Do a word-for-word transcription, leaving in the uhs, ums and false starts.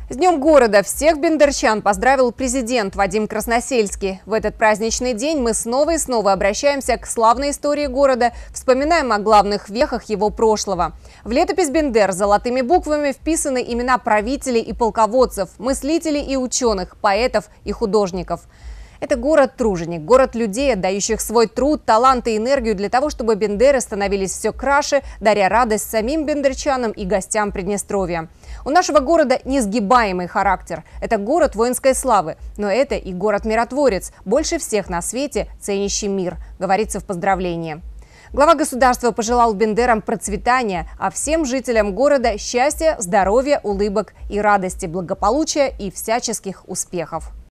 С Днем города всех бендерчан поздравил президент Вадим Красносельский. В этот праздничный день мы снова и снова обращаемся к славной истории города, вспоминаем о главных вехах его прошлого. В летопись Бендер золотыми буквами вписаны имена правителей и полководцев, мыслителей и ученых, поэтов и художников. Это город-труженик, город людей, отдающих свой труд, талант и энергию для того, чтобы бендеры становились все краше, даря радость самим бендерчанам и гостям Приднестровья. У нашего города несгибаемый характер. Это город воинской славы, но это и город-миротворец, больше всех на свете ценящий мир, говорится в поздравлении. Глава государства пожелал бендерам процветания, а всем жителям города счастья, здоровья, улыбок и радости, благополучия и всяческих успехов.